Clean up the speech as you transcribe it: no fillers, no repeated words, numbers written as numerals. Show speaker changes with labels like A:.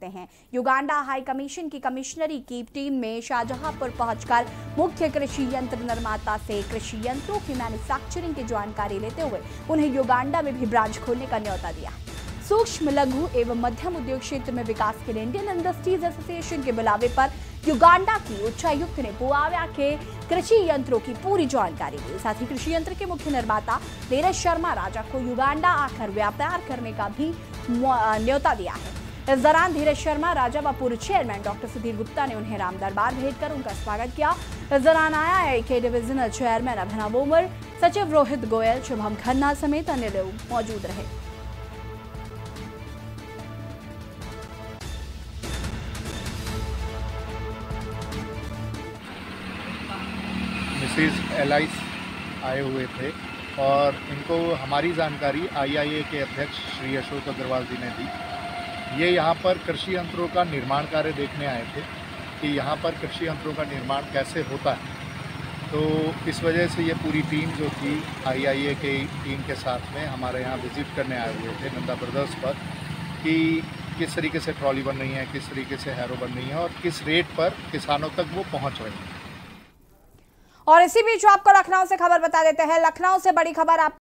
A: सकते हैं। Uganda high commission की कमिश्नरी की टीम में शाहजहांपुर पहुंचकर मुख्य कृषि यंत्र निर्माता से कृषि यंत्रों की मैन्युफैक्चरिंग की जानकारी लेते हुए उन्हें युगांडा में भी ब्रांच खोलने का न्यौता दिया। सूक्ष्म, लघु एवं मध्यम उद्योग क्षेत्र में विकास के लिए इंडियन इंडस्ट्रीज एसोसिएशन के बुलावे पर युगांडा की उच्चायुक्त ने बुआवा के कृषि यंत्रों की पूरी जानकारी दी। साथ ही कृषि यंत्र के मुख्य निर्माता धीरज शर्मा राजा को युगांडा आकर व्यापार करने का भी न्यौता दिया है। इस दौरान धीरज शर्मा राजा व पूर्व चेयरमैन डॉक्टर सुधीर गुप्ता ने उन्हें राम दरबार भेंटकर उनका स्वागत किया। इस दौरान आईआईए के डिविजनल चेयरमैन अभिनव उमर, सचिव रोहित गोयल, शुभम खन्ना समेत अन्य लोग मौजूद रहे।
B: मिसेस एलाइस आए हुए थे और इनको हमारी जानकारी आईआईए के अध्यक्ष श्री अशोक अग्रवाल जी ने दी। ये यहाँ पर कृषि यंत्रों का निर्माण कार्य देखने आए थे कि यहाँ पर कृषि यंत्रों का निर्माण कैसे होता है। तो इस वजह से ये पूरी टीम जो थी आईआईए के टीम के साथ में हमारे यहाँ विजिट करने आए हुए थे नंदा ब्रदर्स पर कि किस तरीके से ट्रॉली बन रही है, किस तरीके से हैरो बन रही है और किस रेट पर किसानों तक वो पहुँच रही है।
A: और इसी बीच आपको लखनऊ से खबर बता देते हैं। लखनऊ से बड़ी खबर आप